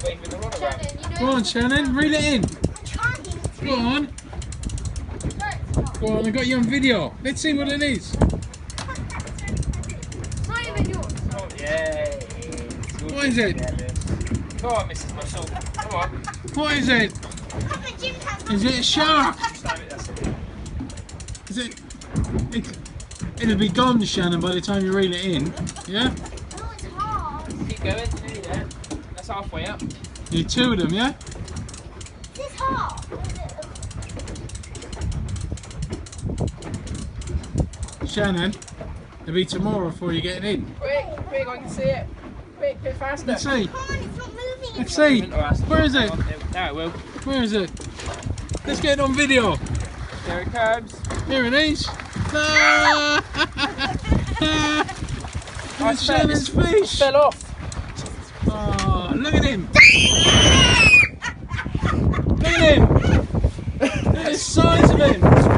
Go on, Shannon, reel it in. Go on. Go on, I got you on video. Let's see what it is. What is it? Come on, Mrs. Muscle. Come on. What is it? Is it a shark? Is it? It'll be gone, Shannon, by the time you reel it in. Yeah? Keep going. Yeah. That's halfway up. You two of them, yeah? This half. Shannon, it'll be tomorrow before you get it in. Quick, quick, I can see it. Quick, bit faster. Let's see. Come on, it's not moving. Let's see. Where is it? Now it will. Where is it? Let's get it on video. There it comes. Here it is. Ah! It's Shannon's fish. Fell off. Oh, look at him. Look at him. Look at the size of him.